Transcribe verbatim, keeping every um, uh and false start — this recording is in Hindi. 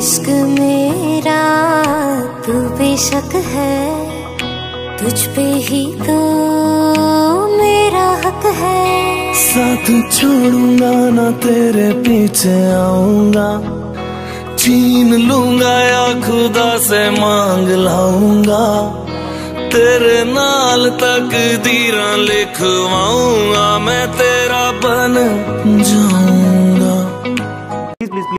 इश्क मेरा तू बेशक है, तुझ पे ही तो मेरा हक है। साथ छोड़ूंगा ना तेरे पीछे आऊंगा, छीन लूंगा या खुदा से मांग लाऊंगा, तेरे नाल तकदीरां लिखवाऊंगा, मैं तेरा बन जाऊंगा।